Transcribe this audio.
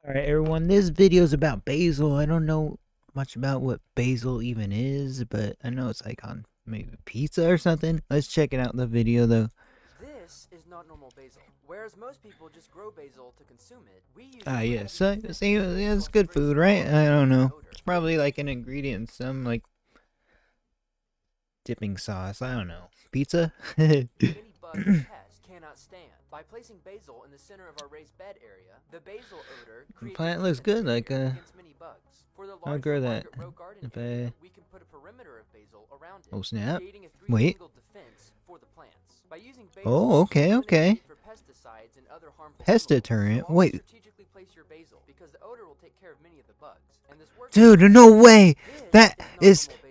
Alright everyone, this video is about basil. I don't know much about what basil even is, but I know it's like on maybe pizza or something. Let's check it out the video though. This is not normal basil. Whereas most people just grow basil to consume it, we use Yeah, so see, yeah, it's good food, right? I don't know. It's probably like an ingredient in some like dipping sauce. I don't know. Pizza? Any bug or pest cannot stand. By placing basil in the center of our raised bed area, the basil odor The creates plant looks good, like against many bugs. For the I'll grow that. row garden If area, I we can put a perimeter of basil around it, oh snap. creating a Wait. three-angled defense for the plants. By using basil, Oh, okay, okay. for pesticides and other harmful Pest chemicals, deterrent. always Wait. strategically place your basil because the odor will take care of many of the bugs. And this works Dude, no way! This That not is normal